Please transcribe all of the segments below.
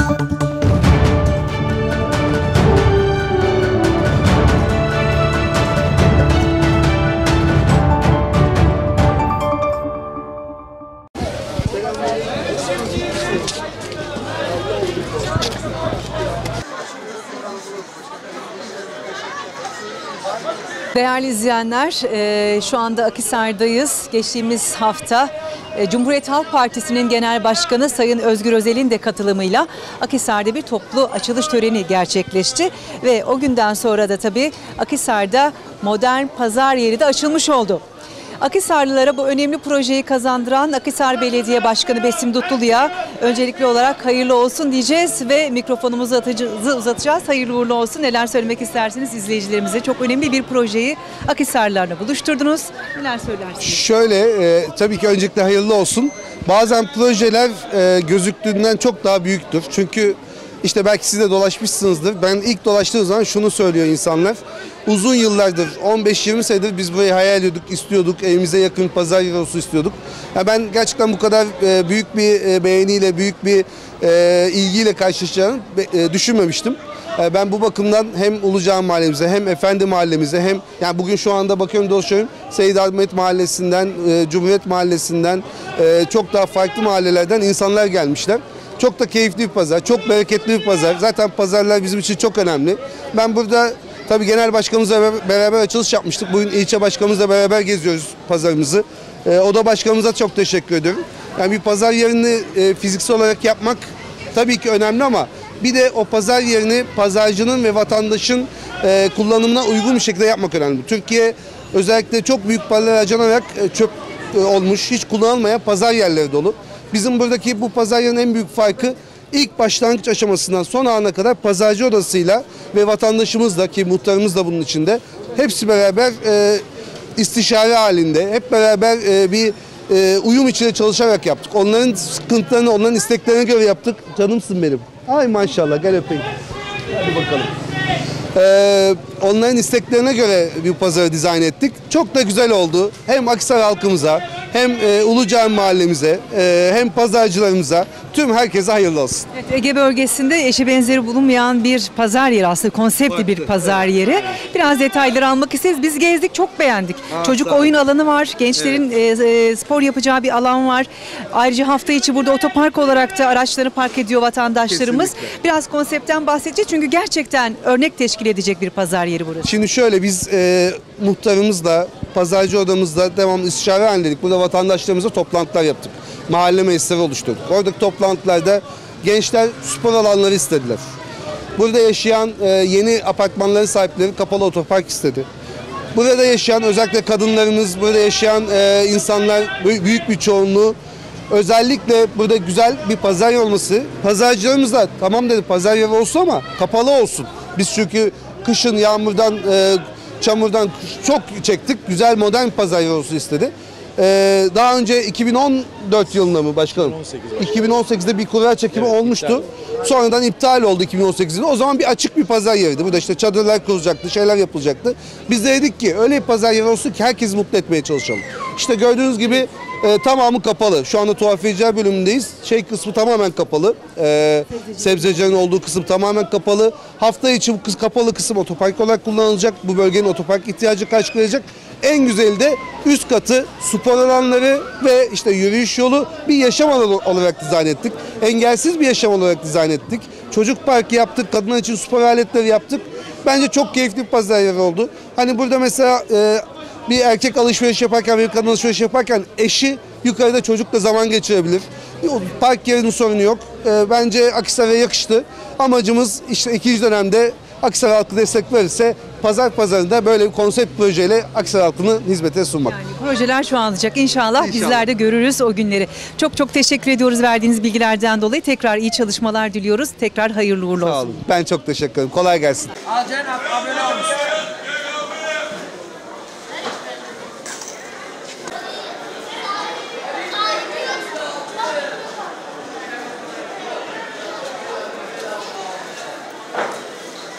Değerli izleyenler, şu anda Akhisar'dayız. Geçtiğimiz hafta Cumhuriyet Halk Partisi'nin Genel Başkanı Sayın Özgür Özel'in de katılımıyla Akhisar'da bir toplu açılış töreni gerçekleşti. Ve o günden sonra da tabii Akhisar'da modern pazar yeri de açılmış oldu. Akhisarlılara bu önemli projeyi kazandıran Akhisar Belediye Başkanı Besim Dutlulu'ya öncelikli olarak hayırlı olsun diyeceğiz ve mikrofonumuzu uzatacağız. Hayırlı uğurlu olsun. Neler söylemek istersiniz izleyicilerimize? Çok önemli bir projeyi Akhisarlılarla buluşturdunuz. Neler söylersiniz? Şöyle, tabii ki öncelikle hayırlı olsun. Bazen projeler gözüktüğünden çok daha büyüktür. Çünkü işte belki siz de dolaşmışsınızdır. Ben ilk dolaştığım zaman şunu söylüyor insanlar. Uzun yıllardır, 15-20 senedir biz burayı hayal ediyorduk, istiyorduk. Evimize yakın bir pazar yeri olsun istiyorduk. Ya ben gerçekten bu kadar büyük bir beğeniyle, büyük bir ilgiyle karşılaşacağını düşünmemiştim. Ben bu bakımdan hem Ulucağ Mahallemize hem Efendi Mahallemize hem yani bugün şu anda bakıyorum dolaşıyorum Seyyid Ahmet Mahallesi'nden, Cumhuriyet Mahallesi'nden çok daha farklı mahallelerden insanlar gelmişler. Çok da keyifli bir pazar, çok bereketli bir pazar. Zaten pazarlar bizim için çok önemli. Ben burada tabii genel başkanımızla beraber açılış yapmıştık. Bugün ilçe başkanımızla beraber geziyoruz pazarımızı. Oda başkanımıza çok teşekkür ediyorum. Yani bir pazar yerini fiziksel olarak yapmak tabii ki önemli ama bir de o pazar yerini pazarcının ve vatandaşın kullanımına uygun bir şekilde yapmak önemli. Türkiye özellikle çok büyük paralar harcanarak çöp olmuş, hiç kullanılmayan pazar yerleri dolu. Bizim buradaki bu pazar yerinin en büyük farkı ilk başlangıç aşamasından son ana kadar pazarcı odasıyla ve vatandaşımızla ki muhtarımız da bunun içinde hepsi beraber istişare halinde hep beraber bir uyum içinde çalışarak yaptık. Onların sıkıntılarını, onların isteklerine göre yaptık. Canımsın benim. Ay maşallah gel öpeyim. Hadi bakalım. Onların isteklerine göre bir pazarı dizayn ettik. Çok da güzel oldu. Hem Akhisar halkımıza hem Ulucağ mahallemize hem pazarcılarımıza tüm herkese hayırlı olsun. Evet, Ege bölgesinde eşi benzeri bulunmayan bir pazar yeri aslında konseptli bir pazar yeri. Biraz detayları almak isteriz. Biz gezdik çok beğendik. Çocuk oyun alanı var. Gençlerin spor yapacağı bir alan var. Ayrıca hafta içi burada otopark olarak da araçları park ediyor vatandaşlarımız. Kesinlikle. Biraz konseptten bahsedeceğiz çünkü gerçekten örnek teşkil edecek bir pazar yeri burası. Şimdi şöyle biz muhtarımızla, pazarcı odamızla devamlı istişare halindeydik. Burada vatandaşlarımızla toplantılar yaptık. Mahalle meclisleri oluşturduk. Oradaki toplantılarda gençler spor alanları istediler. Burada yaşayan yeni apartmanların sahipleri kapalı otopark istedi. Burada yaşayan özellikle kadınlarımız, burada yaşayan insanlar büyük bir çoğunluğu özellikle burada güzel bir pazar yeri olması. Pazarcılarımız da tamam dedi pazar yeri olsun ama kapalı olsun. Biz çünkü kışın yağmurdan, çamurdan çok çektik. Güzel modern bir pazar yeri olsun istedi. Daha önce 2014 yılında mı başkanım? 2018'de bir kura çekimi olmuştu. Sonradan iptal oldu 2018'de. O zaman bir açık bir pazar yeriydi. Burada işte çadırlar kurulacaktı, şeyler yapılacaktı. Biz de dedik ki öyle bir pazar yeri olsun ki herkesi mutlu etmeye çalışalım. İşte gördüğünüz gibi tamamı kapalı. Şu anda tuhafiyeciler bölümündeyiz. Kısmı tamamen kapalı. Sebzecilerin olduğu kısım tamamen kapalı. Hafta içi bu kapalı kısım otopark olarak kullanılacak. Bu bölgenin otopark ihtiyacı karşılayacak. En güzeli de üst katı spor alanları ve işte yürüyüş yolu bir yaşam alanı olarak dizayn ettik. Engelsiz bir yaşam olarak dizayn ettik. Çocuk parkı yaptık, kadınlar için spor aletleri yaptık. Bence çok keyifli bir pazar yeri oldu. Hani burada mesela bir erkek alışveriş yaparken, bir kadın alışveriş yaparken eşi yukarıda çocukla zaman geçirebilir. Park yerinin sorunu yok. Bence Akhisar'a yakıştı. Amacımız işte ikinci dönemde Akhisar halkı destek verirse pazarında böyle bir konsept projeyle Akhisar halkını hizmete sunmak. Yani projeler şu an olacak. İnşallah bizler de görürüz o günleri. Çok çok teşekkür ediyoruz verdiğiniz bilgilerden dolayı. Tekrar iyi çalışmalar diliyoruz. Tekrar hayırlı uğurlu olsun. Sağ olun. Ben çok teşekkür ederim. Kolay gelsin. Alcan abone olmuş.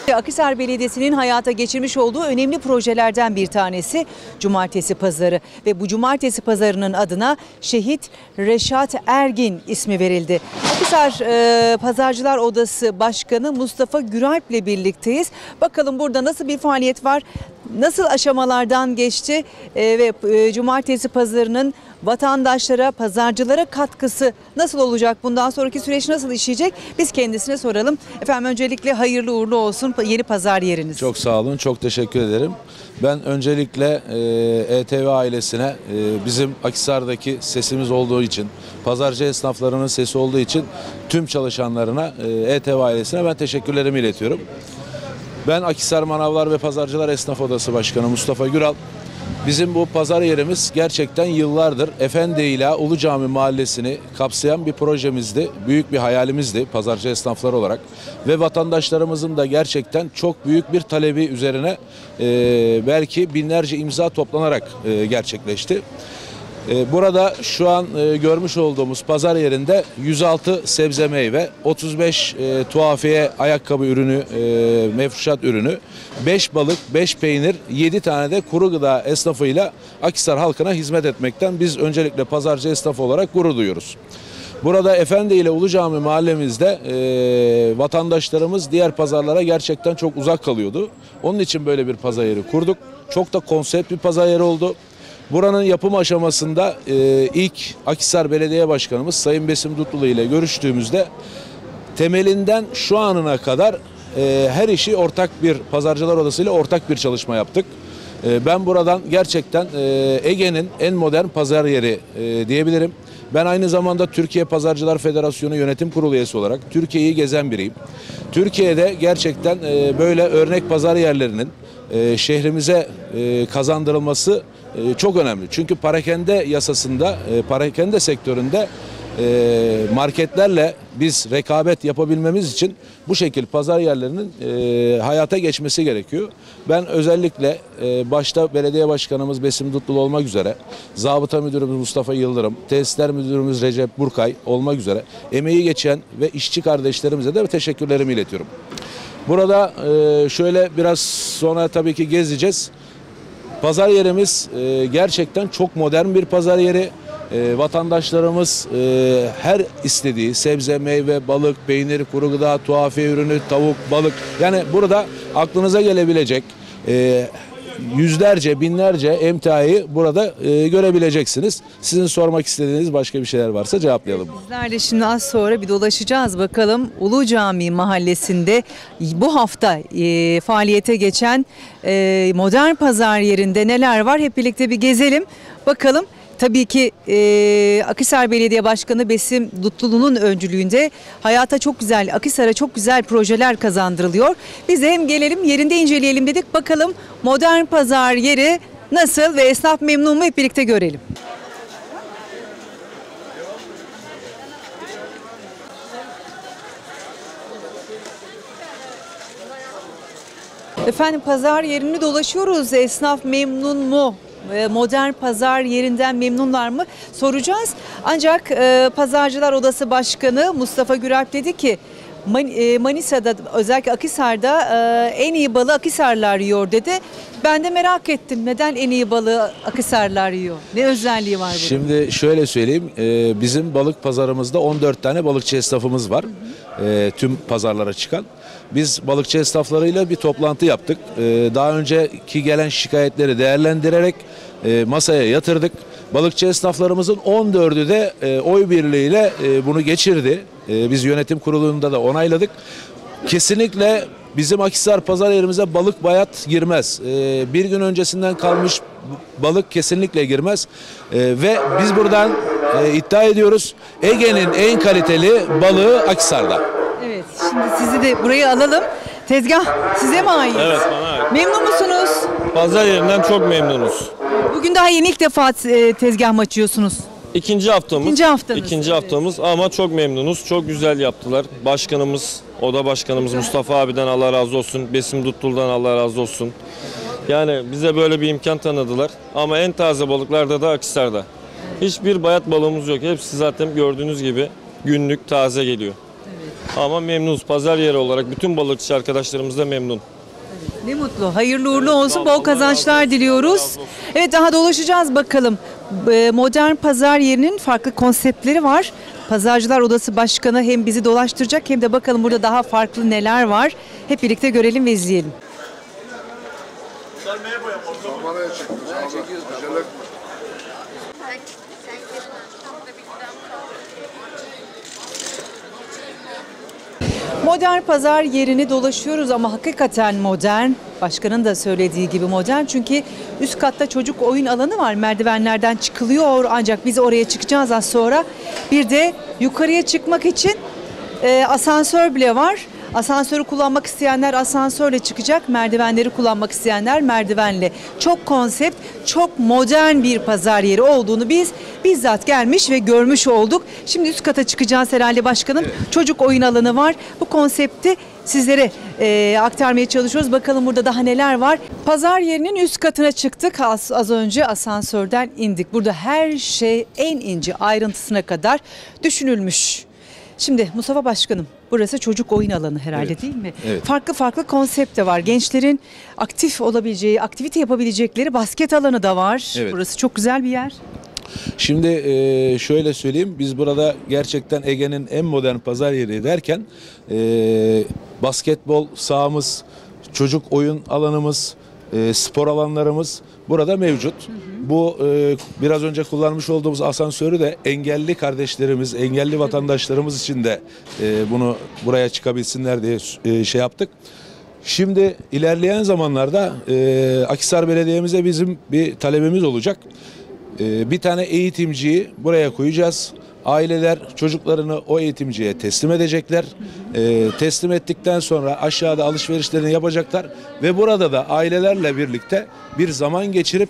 Akhisar Belediyesi'nin hayata geçirmiş olduğu önemli projelerden bir tanesi Cumartesi Pazarı ve bu Cumartesi Pazarı'nın adına Şehit Reşat Ergin ismi verildi. Akhisar Pazarcılar Odası Başkanı Mustafa Güralp ile birlikteyiz. Bakalım burada nasıl bir faaliyet var, nasıl aşamalardan geçti ve Cumartesi Pazarı'nın vatandaşlara, pazarcılara katkısı nasıl olacak? Bundan sonraki süreç nasıl işleyecek? Biz kendisine soralım. Efendim öncelikle hayırlı uğurlu olsun yeni pazar yeriniz. Çok sağ olun, çok teşekkür ederim. Ben öncelikle ETV ailesine bizim Akhisar'daki sesimiz olduğu için, pazarcı esnaflarının sesi olduğu için tüm çalışanlarına, ETV ailesine ben teşekkürlerimi iletiyorum. Ben Akhisar Manavlar ve Pazarcılar Esnaf Odası Başkanı Mustafa Güral. Bizim bu pazar yerimiz gerçekten yıllardır Efendi ile Ulu Cami mahallesini kapsayan bir projemizdi. Büyük bir hayalimizdi pazarcı esnaflar olarak. Ve vatandaşlarımızın da gerçekten çok büyük bir talebi üzerine belki binlerce imza toplanarak gerçekleşti. Burada şu an görmüş olduğumuz pazar yerinde 106 sebze meyve, 35 tuhafiye ayakkabı ürünü, mefruşat ürünü, 5 balık, 5 peynir, 7 tane de kuru gıda esnafıyla Akhisar halkına hizmet etmekten biz öncelikle pazarcı esnafı olarak gurur duyuyoruz. Burada Efendi ile Ulu Cami mahallemizde vatandaşlarımız diğer pazarlara gerçekten çok uzak kalıyordu. Onun için böyle bir pazar yeri kurduk. Çok da konsept bir pazar yeri oldu. Buranın yapım aşamasında ilk Akhisar Belediye Başkanımız Sayın Besim Dutlulu ile görüştüğümüzde temelinden şu anına kadar her işi ortak bir pazarcılar odasıyla ortak bir çalışma yaptık. Ben buradan gerçekten Ege'nin en modern pazar yeri diyebilirim. Ben aynı zamanda Türkiye Pazarcılar Federasyonu Yönetim Kurulu üyesi olarak Türkiye'yi gezen biriyim. Türkiye'de gerçekten böyle örnek pazar yerlerinin şehrimize kazandırılması çok önemli. Çünkü parakende yasasında, parakende sektöründe marketlerle biz rekabet yapabilmemiz için bu şekil pazar yerlerinin hayata geçmesi gerekiyor. Ben özellikle başta belediye başkanımız Besim Dutlulu olmak üzere, zabıta müdürümüz Mustafa Yıldırım, tesisler müdürümüz Recep Burkay olmak üzere emeği geçen ve işçi kardeşlerimize de teşekkürlerimi iletiyorum. Burada şöyle biraz sonra tabii ki gezeceğiz. Pazar yerimiz gerçekten çok modern bir pazar yeri. Vatandaşlarımız her istediği sebze, meyve, balık, peynir, kuru gıda, tuhafiye ürünü, tavuk, balık. Yani burada aklınıza gelebilecek yüzlerce, binlerce emtiayı burada görebileceksiniz. Sizin sormak istediğiniz başka bir şeyler varsa cevaplayalım. Bizler de şimdi az sonra bir dolaşacağız bakalım. Ulu Cami mahallesinde bu hafta faaliyete geçen modern pazar yerinde neler var? Hep birlikte bir gezelim bakalım. Tabii ki Akhisar Belediye Başkanı Besim Dutlulu'nun öncülüğünde hayata çok güzel, Akhisar'a çok güzel projeler kazandırılıyor. Biz de hem gelelim yerinde inceleyelim dedik. Bakalım modern pazar yeri nasıl ve esnaf memnun mu hep birlikte görelim. Efendim pazar yerini dolaşıyoruz. Esnaf memnun mu? Modern pazar yerinden memnunlar mı soracağız. Ancak Pazarcılar Odası Başkanı Mustafa Güralp dedi ki Manisa'da özellikle Akhisar'da en iyi balığı Akhisarlılar yiyor dedi. Ben de merak ettim neden en iyi balığı Akhisarlılar yiyor? Ne özelliği var burada? Şimdi şöyle söyleyeyim, bizim balık pazarımızda 14 tane balıkçı esnafımız var. Tüm pazarlara çıkan. Biz balıkçı esnaflarıyla bir toplantı yaptık. Daha önceki gelen şikayetleri değerlendirerek masaya yatırdık. Balıkçı esnaflarımızın 14'ü de oy birliğiyle bunu geçirdi. Biz yönetim kurulunda da onayladık. Kesinlikle bizim Akhisar pazar yerimize balık bayat girmez. Bir gün öncesinden kalmış balık kesinlikle girmez. Ve biz buradan iddia ediyoruz Ege'nin en kaliteli balığı Akhisar'da. Evet, şimdi sizi de buraya alalım. Tezgah size mi ait? Evet, bana ait. Memnun musunuz? Pazar yerinden çok memnunuz. Bugün daha yeni ilk defa tezgah mı açıyorsunuz? İkinci haftamız. İkinci haftanız. İkinci haftamız ama çok memnunuz. Çok güzel yaptılar. Başkanımız, oda başkanımız Mustafa abiden Allah razı olsun. Besim Dutlulu'dan Allah razı olsun. Yani bize böyle bir imkan tanıdılar. Ama en taze balıklar da Akhisar'da. Hiçbir bayat balığımız yok. Hepsi zaten gördüğünüz gibi günlük taze geliyor. Ama memnunuz. Pazar yeri olarak bütün balıkçı arkadaşlarımız da memnun. Ne mutlu. Hayırlı uğurlu olsun. sağ ol. Bol Allah kazançlar razı olsun. diliyoruz. Allah razı olsun. Evet, daha dolaşacağız bakalım. Modern pazar yerinin farklı konseptleri var. Pazarcılar Odası Başkanı hem bizi dolaştıracak hem de bakalım burada daha farklı neler var. Hep birlikte görelim ve izleyelim. Modern pazar yerini dolaşıyoruz ama hakikaten modern. Başkanın da söylediği gibi modern. Çünkü üst katta çocuk oyun alanı var. Merdivenlerden çıkılıyor ancak biz oraya çıkacağız az sonra. Bir de yukarıya çıkmak için asansör bile var. Asansörü kullanmak isteyenler asansörle çıkacak, merdivenleri kullanmak isteyenler merdivenle. Çok konsept, çok modern bir pazar yeri olduğunu biz bizzat gelmiş ve görmüş olduk. Şimdi üst kata çıkacağız herhalde başkanım. Evet. Çocuk oyun alanı var. Bu konsepti sizlere aktarmaya çalışıyoruz. Bakalım burada daha neler var. Pazar yerinin üst katına çıktık. Az önce asansörden indik. Burada her şey en ince ayrıntısına kadar düşünülmüş. Şimdi Mustafa Başkanım, burası çocuk oyun alanı herhalde, evet, değil mi? Evet. Farklı farklı konsept de var. Gençlerin aktif olabileceği, aktivite yapabilecekleri basket alanı da var. Evet. Burası çok güzel bir yer. Şimdi şöyle söyleyeyim, biz burada gerçekten Ege'nin en modern pazar yeri derken basketbol sahamız, çocuk oyun alanımız, spor alanlarımız burada mevcut. Hı hı. Bu biraz önce kullanmış olduğumuz asansörü de engelli kardeşlerimiz, engelli vatandaşlarımız için de bunu buraya çıkabilsinler diye şey yaptık. Şimdi ilerleyen zamanlarda Akhisar Belediye'mize bizim bir talebimiz olacak. Bir tane eğitimciyi buraya koyacağız. Aileler çocuklarını o eğitimciye teslim edecekler. Teslim ettikten sonra aşağıda alışverişlerini yapacaklar ve burada da ailelerle birlikte bir zaman geçirip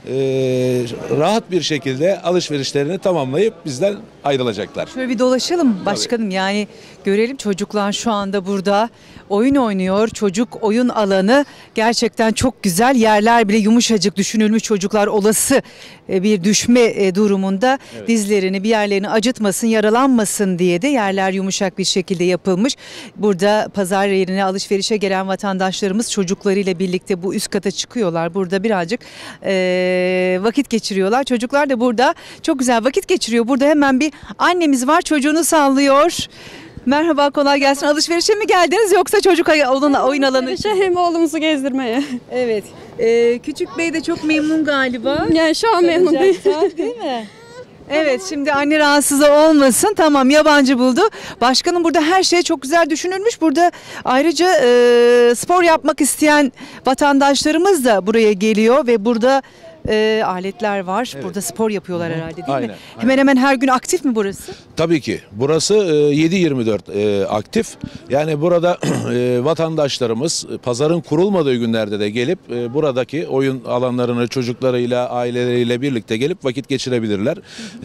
rahat bir şekilde alışverişlerini tamamlayıp bizden ayrılacaklar. Şöyle bir dolaşalım başkanım. Tabii. Yani görelim, çocuklar şu anda burada oyun oynuyor. Çocuk oyun alanı gerçekten çok güzel. Yerler bile yumuşacık düşünülmüş, çocuklar olası bir düşme durumunda evet, dizlerini bir yerlerini acıtmasın, yaralanmasın diye de yerler yumuşak bir şekilde yapılmış. Burada pazar yerine alışverişe gelen vatandaşlarımız çocuklarıyla birlikte bu üst kata çıkıyorlar. Burada birazcık vakit geçiriyorlar. Çocuklar da burada çok güzel vakit geçiriyor. Burada hemen bir annemiz var, çocuğunu sallıyor. Merhaba, kolay gelsin. Alışverişe mi geldiniz yoksa çocuk oyun alanı için? Hem oğlumuzu gezdirmeye. Evet. Küçük bey de çok memnun galiba. Yani şu an memnun değil. Değil mi? Evet, şimdi anne rahatsız olmasın. Tamam, yabancı buldu. Başkanım, burada her şey çok güzel düşünülmüş. Burada ayrıca spor yapmak isteyen vatandaşlarımız da buraya geliyor ve burada aletler var. Evet. Burada spor yapıyorlar herhalde, değil aynen, mi? Aynen. Hemen hemen her gün aktif mi burası? Tabii ki. Burası 7/24 aktif. Yani burada vatandaşlarımız pazarın kurulmadığı günlerde de gelip buradaki oyun alanlarını çocuklarıyla, aileleriyle birlikte gelip vakit geçirebilirler.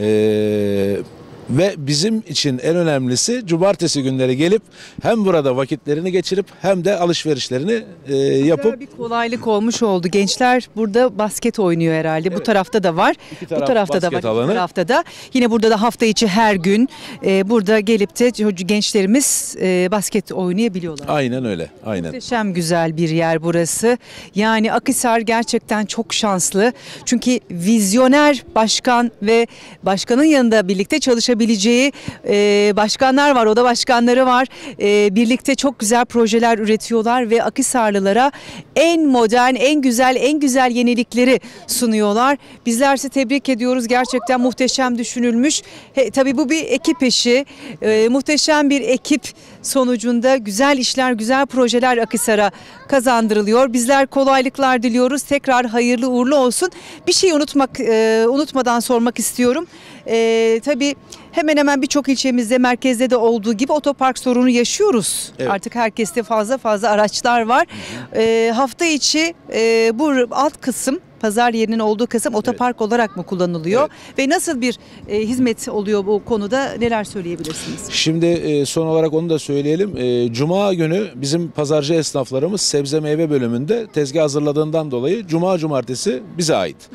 Ve bizim için en önemlisi cumartesi günleri gelip hem burada vakitlerini geçirip hem de alışverişlerini yapıp. Bir kolaylık olmuş oldu. Gençler burada basket oynuyor herhalde. Evet. Bu tarafta da var. Bu tarafta da var. Bu tarafta da. Yine burada da hafta içi her gün burada gelip de gençlerimiz basket oynayabiliyorlar. Aynen öyle. Aynen. Muhteşem güzel bir yer burası. Yani Akhisar gerçekten çok şanslı. Çünkü vizyoner başkan ve başkanın yanında birlikte çalışabileceği başkanlar var, oda başkanları var. Birlikte çok güzel projeler üretiyorlar ve Akhisarlılara en modern, en güzel yenilikleri sunuyorlar. Bizler sizi tebrik ediyoruz. Gerçekten muhteşem düşünülmüş. Tabii bu bir ekip işi. Muhteşem bir ekip sonucunda güzel işler, güzel projeler Akhisar'a kazandırılıyor. Bizler kolaylıklar diliyoruz. Tekrar hayırlı uğurlu olsun. Bir şey unutmadan sormak istiyorum. Tabii hemen hemen birçok ilçemizde, merkezde de olduğu gibi otopark sorunu yaşıyoruz. Evet. Artık herkeste fazla araçlar var. Hafta içi bu alt kısım, pazar yerinin olduğu kısım otopark evet, olarak mı kullanılıyor? Evet. Ve nasıl bir hizmet oluyor bu konuda, neler söyleyebilirsiniz? Şimdi son olarak onu da söyleyelim. Cuma günü bizim pazarcı esnaflarımız sebze meyve bölümünde tezgah hazırladığından dolayı cumartesi bize ait. Hı hı.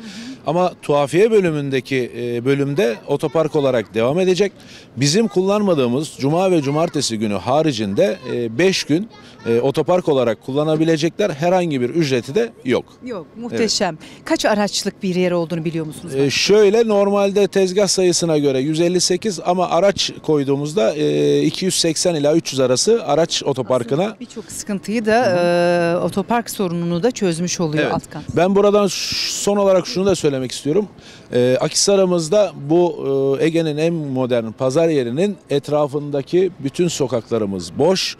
Ama tuhafiye bölümündeki bölümde otopark olarak devam edecek. Bizim kullanmadığımız cuma ve cumartesi günü haricinde 5 gün otopark olarak kullanabilecekler, herhangi bir ücreti de yok. Yok, muhteşem. Kaç araçlık bir yer olduğunu biliyor musunuz? Şöyle, normalde tezgah sayısına göre 158 ama araç koyduğumuzda 280 ila 300 arası araç otoparkına. Birçok sıkıntıyı da otopark sorununu da çözmüş oluyor Evet. alt kat. Ben buradan son olarak şunu da söylemek istiyorum. Akhisar'ımızda bu Ege'nin en modern pazar yerinin etrafındaki bütün sokaklarımız boş.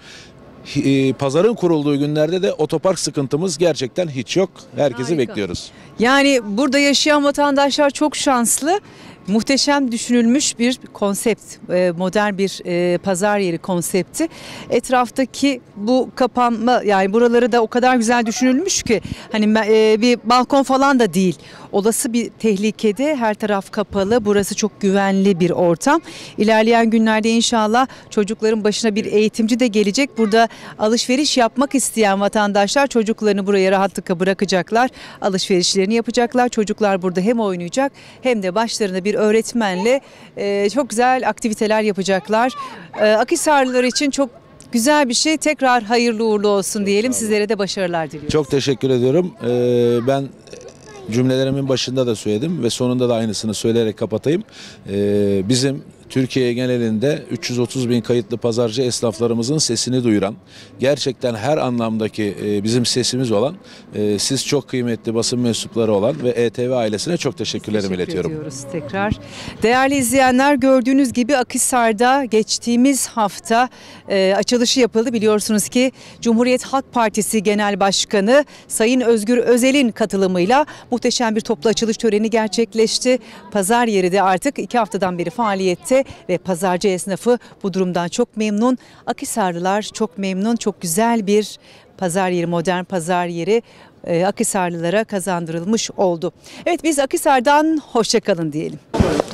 Pazarın kurulduğu günlerde de otopark sıkıntımız gerçekten hiç yok. Herkesi Harika. bekliyoruz. Yani burada yaşayan vatandaşlar çok şanslı. Muhteşem düşünülmüş bir konsept, modern bir pazar yeri konsepti. Etraftaki bu kapanma, yani buraları da o kadar güzel düşünülmüş ki hani bir balkon falan da değil. Olası bir tehlikede, her taraf kapalı. Burası çok güvenli bir ortam. İlerleyen günlerde inşallah çocukların başına bir eğitimci de gelecek. Burada alışveriş yapmak isteyen vatandaşlar çocuklarını buraya rahatlıkla bırakacaklar. Alışverişlerini yapacaklar. Çocuklar burada hem oynayacak hem de başlarında bir öğretmenle çok güzel aktiviteler yapacaklar. Akhisarlılar için çok güzel bir şey. Tekrar hayırlı uğurlu olsun diyelim. Sizlere de başarılar diliyorum. Çok teşekkür ediyorum. Ben cümlelerimin başında da söyledim ve sonunda da aynısını söyleyerek kapatayım. Bizim Türkiye genelinde 330 bin kayıtlı pazarcı esnaflarımızın sesini duyuran, gerçekten her anlamdaki bizim sesimiz olan, siz çok kıymetli basın mensupları olan ve ETV ailesine çok teşekkürlerimi iletiyorum. ediyoruz tekrar. Değerli izleyenler, gördüğünüz gibi Akhisar'da geçtiğimiz hafta açılışı yapıldı. Biliyorsunuz ki Cumhuriyet Halk Partisi Genel Başkanı Sayın Özgür Özel'in katılımıyla muhteşem bir toplu açılış töreni gerçekleşti. Pazar yeri de artık 2 haftadan beri faaliyette ve pazarcı esnafı bu durumdan çok memnun. Akhisarlılar çok memnun. Çok güzel bir pazar yeri, modern pazar yeri Akhisarlılara kazandırılmış oldu. Evet, biz Akhisar'dan hoşça kalın diyelim.